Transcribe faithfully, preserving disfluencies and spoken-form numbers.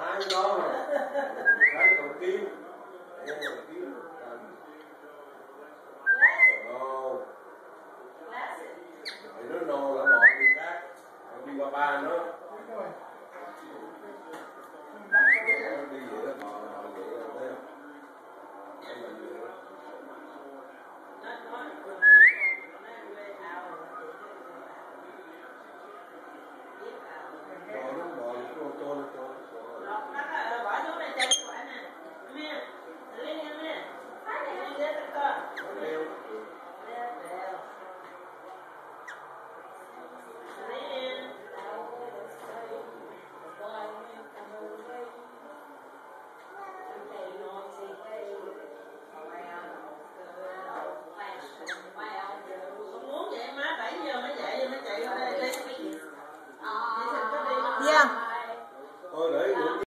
hai đó mà hai con kim em con kim no thì nó no là mọi đi khác đi qua ba nó đi vậy đó mà mà vậy là thấy không em làm gì đó bò nó bò nó cho cho nó cho bỏ xuống đây chơi của anh nè nè lấy em nè phát này anh lên cơ leo Yeah.